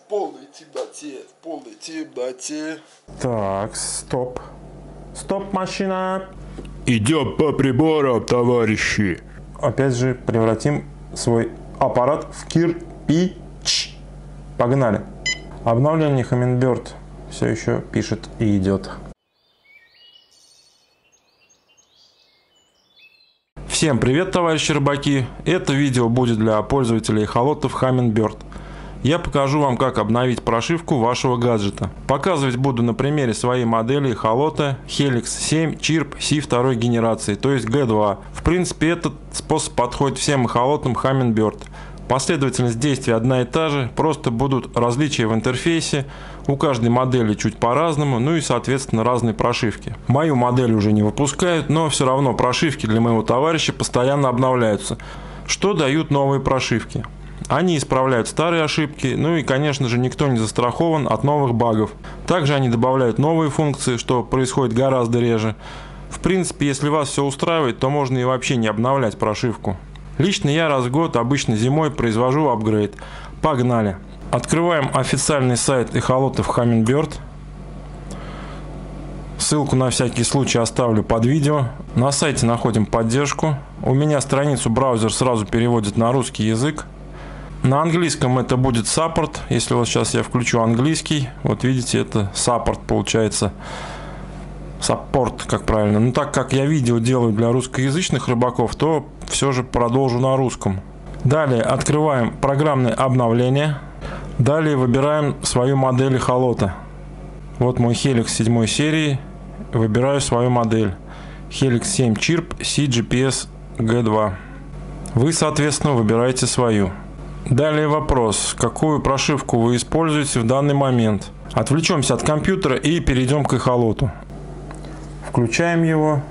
полной темноте, в полной темноте. Так, стоп. Стоп, машина. Идем по приборам, товарищи. Опять же, превратим свой аппарат в кирпич. Погнали. Обновление Hummingbird все еще пишет и идет. Всем привет, товарищи рыбаки! Это видео будет для пользователей эхолотов Hummingbird. Я покажу вам, как обновить прошивку вашего гаджета. Показывать буду на примере своей модели эхолота Helix 7 Chirp C2 генерации, то есть G2. В принципе, этот способ подходит всем эхолотам Hummingbird. Последовательность действий одна и та же, просто будут различия в интерфейсе, у каждой модели чуть по-разному, ну и соответственно разные прошивки. Мою модель уже не выпускают, но все равно прошивки для моего товарища постоянно обновляются. Что дают новые прошивки? Они исправляют старые ошибки, ну и конечно же никто не застрахован от новых багов. Также они добавляют новые функции, что происходит гораздо реже. В принципе, если вас все устраивает, то можно и вообще не обновлять прошивку. Лично я раз в год, обычно зимой, произвожу апгрейд. Погнали! Открываем официальный сайт эхолотов Hummingbird. Ссылку на всякий случай оставлю под видео. На сайте находим поддержку. У меня страницу браузер сразу переводит на русский язык. На английском это будет support. Если вот сейчас я включу английский, вот видите, это support получается. Support, как правильно. Но так как я видео делаю для русскоязычных рыбаков, то все же продолжу на русском. Далее открываем программное обновление. Далее выбираем свою модель эхолота. Вот мой Helix 7 серии. Выбираю свою модель. Helix 7 Chirp C-GPS G2. Вы, соответственно, выбираете свою. Далее вопрос, какую прошивку вы используете в данный момент. Отвлечемся от компьютера и перейдем к эхолоту. Включаем его.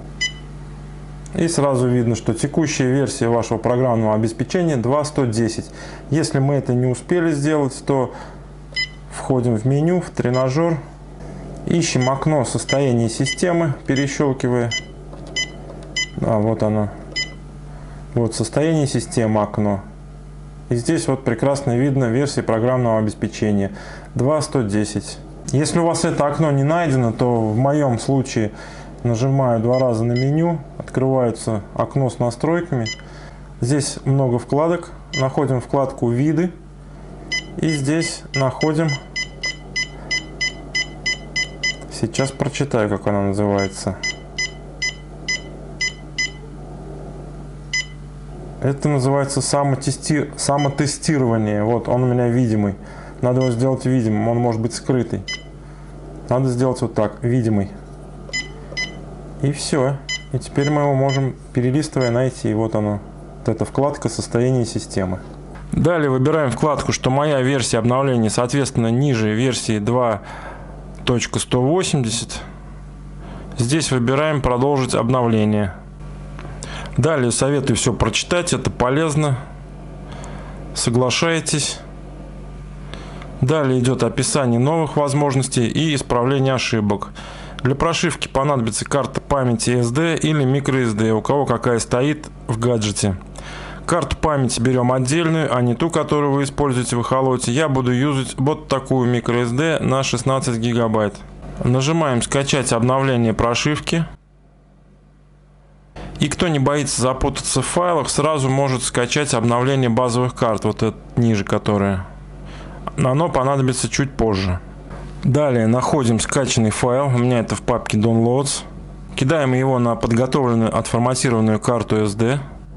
И сразу видно, что текущая версия вашего программного обеспечения 2.110. Если мы это не успели сделать, то входим в меню, в тренажер. Ищем окно состояния системы, перещелкивая. Вот оно. Вот состояние системы окно. И здесь вот прекрасно видно версия программного обеспечения 2.110. Если у вас это окно не найдено, то в моем случае нажимаю два раза на меню, открывается окно с настройками. Здесь много вкладок. Находим вкладку «Виды». И здесь находим... Сейчас прочитаю, как она называется. Это называется самотестирование. Вот он у меня видимый. Надо его сделать видимым. Он может быть скрытый. Надо сделать вот так, видимый. И все. И теперь мы его можем, перелистывая, найти. Вот оно. Вот эта вкладка «Состояние системы». Далее выбираем вкладку, что моя версия обновления, соответственно, ниже версии 2.180. Здесь выбираем «Продолжить обновление». Далее советую все прочитать, это полезно. Соглашаетесь. Далее идет описание новых возможностей и исправление ошибок. Для прошивки понадобится карта памяти SD или microSD, у кого какая стоит в гаджете. Карту памяти берем отдельную, а не ту, которую вы используете в эхолоте. Я буду юзать вот такую microSD на 16 гигабайт. Нажимаем «Скачать обновление прошивки». И кто не боится запутаться в файлах, сразу может скачать обновление базовых карт, вот это ниже которое. Оно понадобится чуть позже. Далее находим скачанный файл, у меня это в папке Downloads. Кидаем его на подготовленную отформатированную карту SD.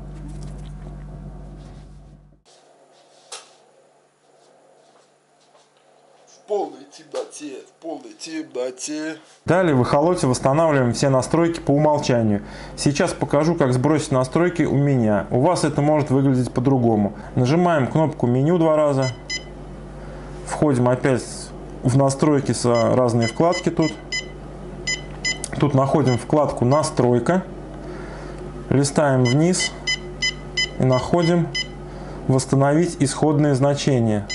В полной темноте, в полной темноте. Далее в эхолоте восстанавливаем все настройки по умолчанию. Сейчас покажу, как сбросить настройки у меня. У вас это может выглядеть по-другому. Нажимаем кнопку меню два раза. Входим опять в настройки с разные вкладки тут. Тут находим вкладку «Настройка». Листаем вниз и находим «Восстановить исходные значения».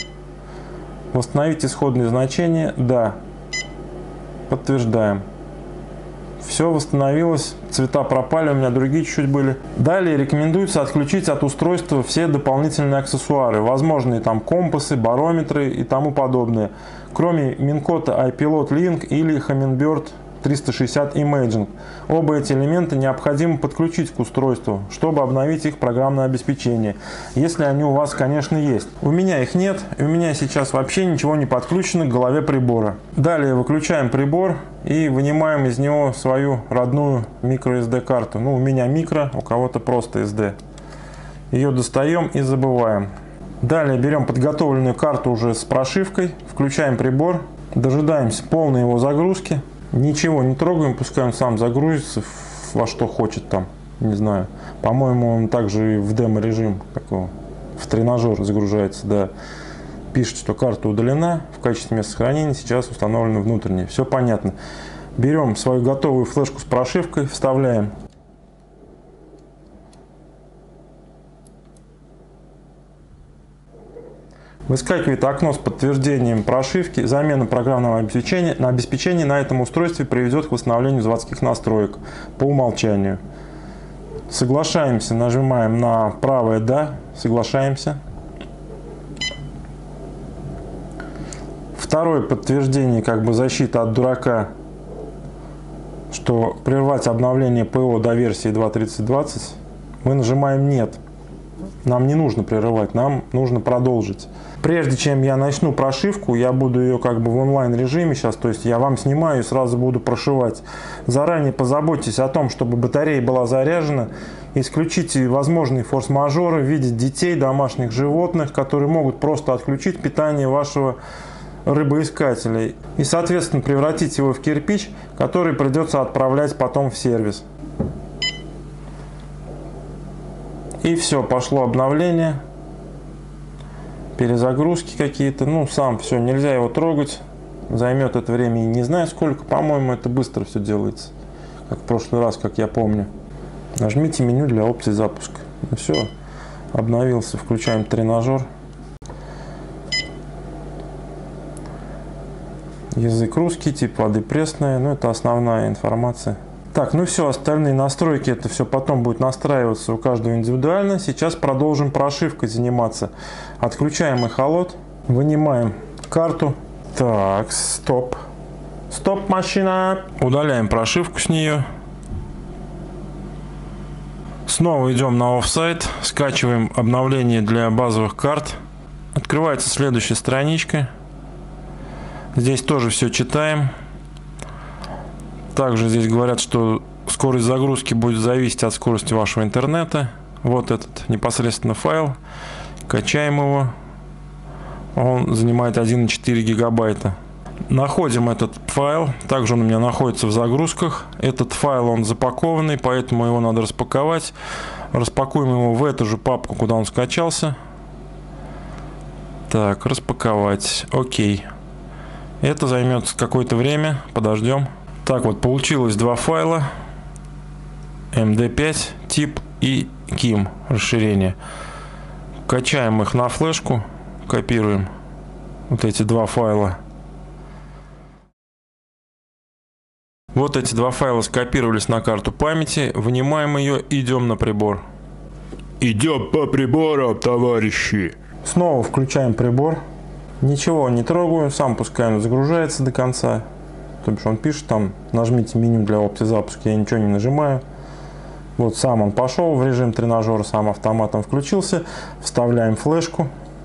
Восстановить исходные значения. Да. Подтверждаем. Все восстановилось, цвета пропали, у меня другие чуть-чуть были. Далее рекомендуется отключить от устройства все дополнительные аксессуары, возможные там компасы, барометры и тому подобное, кроме Minkota iPilot Link или Humminbird 360 Imaging. Оба эти элемента необходимо подключить к устройству, чтобы обновить их программное обеспечение, если они у вас, конечно, есть. У меня их нет, и у меня сейчас вообще ничего не подключено к голове прибора. Далее выключаем прибор и вынимаем из него свою родную microSD карту. Ну, у меня микро, у кого-то просто SD. Ее достаем и забываем. Далее берем подготовленную карту уже с прошивкой, включаем прибор, дожидаемся полной его загрузки. Ничего не трогаем, пускай он сам загрузится во что хочет там, не знаю. По-моему, он также и в демо-режим, в тренажер загружается, да. Пишет, что карта удалена, в качестве места хранения сейчас установлено внутреннее. Все понятно. Берем свою готовую флешку с прошивкой, вставляем. Выскакивает окно с подтверждением прошивки. Замена программного обеспечения на этом устройстве приведет к восстановлению заводских настроек по умолчанию. Соглашаемся, нажимаем на правое «Да», соглашаемся. Второе подтверждение, защита от дурака, что прервать обновление ПО до версии 2.30.20, мы нажимаем «Нет». Нам не нужно прерывать, нам нужно продолжить. Прежде чем я начну прошивку, я буду ее в онлайн режиме сейчас, то есть я вам снимаю и сразу буду прошивать. Заранее позаботьтесь о том, чтобы батарея была заряжена. Исключите возможные форс-мажоры в виде детей, домашних животных, которые могут просто отключить питание вашего рыбоискателя. И, соответственно, превратить его в кирпич, который придется отправлять потом в сервис. И все, пошло обновление. Перезагрузки какие-то. Сам все, нельзя его трогать. Займет это время не знаю сколько. По-моему, это быстро все делается. Как в прошлый раз, как я помню. Нажмите меню для опции запуска. Все, обновился. Включаем тренажер. Язык русский, тип воды пресная. Это основная информация. Так, все, остальные настройки, это все потом будет настраиваться у каждого индивидуально. Сейчас продолжим прошивкой заниматься. Отключаем эхолот, вынимаем карту. Так, стоп. Стоп, машина. Удаляем прошивку с нее. Снова идем на офсайт, скачиваем обновление для базовых карт. Открывается следующая страничка. Здесь тоже все читаем. Также здесь говорят, что скорость загрузки будет зависеть от скорости вашего интернета. Вот этот непосредственно файл. Качаем его. Он занимает 1,4 гигабайта. Находим этот файл. Также он у меня находится в загрузках. Этот файл он запакованный, поэтому его надо распаковать. Распакуем его в эту же папку, куда он скачался. Так, распаковать. Окей. Это займет какое-то время. Подождем. Так вот, получилось два файла. MD5 тип и KIM расширение. Качаем их на флешку. Копируем вот эти два файла. Вот эти два файла скопировались на карту памяти. Вынимаем ее, идем на прибор. Идем по приборам, товарищи. Снова включаем прибор. Ничего не трогаю, сам пускай он загружается до конца. То бишь он пишет там, нажмите меню для опции запуска, я ничего не нажимаю. Вот сам он пошел в режим тренажера, сам автоматом включился. Вставляем флешку.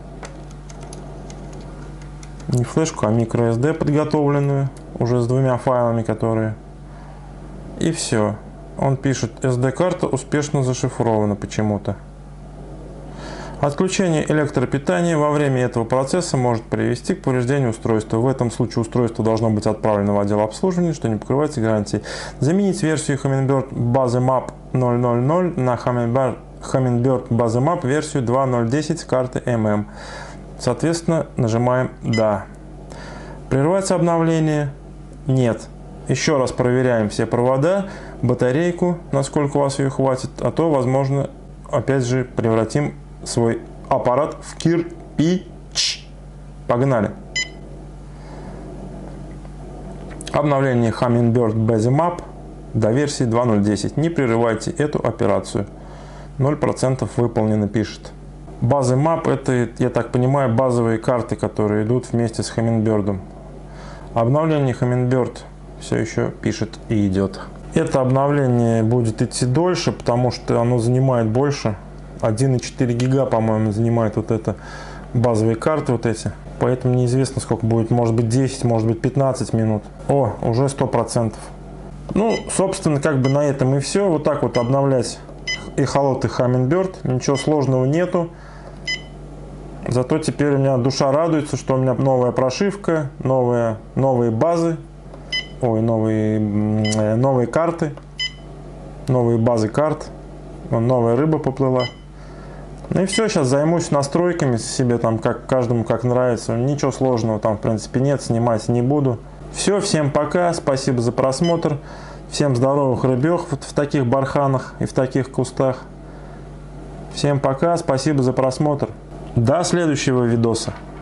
Не флешку, а microSD подготовленную, уже с двумя файлами, которые. И все. Он пишет, SD-карта успешно зашифрована почему-то. Отключение электропитания во время этого процесса может привести к повреждению устройства. В этом случае устройство должно быть отправлено в отдел обслуживания, что не покрывается гарантией. Заменить версию Humminbird BaseMap 0.0.0 на Humminbird BaseMap версию 2.0.10 с карты MM. Соответственно, нажимаем «Да». Прервать обновление? Нет. Еще раз проверяем все провода, батарейку, насколько у вас ее хватит, а то, возможно, опять же превратим свой аппарат в кирпич. Погнали. Обновление Humminbird BaseMap до версии 2.0.10. Не прерывайте эту операцию. 0% выполнено, пишет. Базы map — это, я так понимаю, базовые карты, которые идут вместе с Hummingbird. Обновление Hummingbird все еще пишет и идет. Это обновление будет идти дольше, потому что оно занимает больше. 1,4 гига, по-моему, занимает вот это базовые карты вот эти. Поэтому неизвестно, сколько будет. Может быть 10, может быть 15 минут. О, уже 100%. Ну, собственно, как бы на этом и все. Вот так вот обновлять эхолот и Hummingbird. Ничего сложного нету. Зато теперь у меня душа радуется, что у меня новая прошивка, новые базы. Ой, новые карты. Новые базы карт. Вон, новая рыба поплыла. Ну и все, сейчас займусь настройками себе, там, как каждому как нравится. Ничего сложного там, в принципе, нет, снимать не буду. Все, всем пока, спасибо за просмотр. Всем здоровых рыбёх вот в таких барханах и в таких кустах. Всем пока, спасибо за просмотр. До следующего видоса.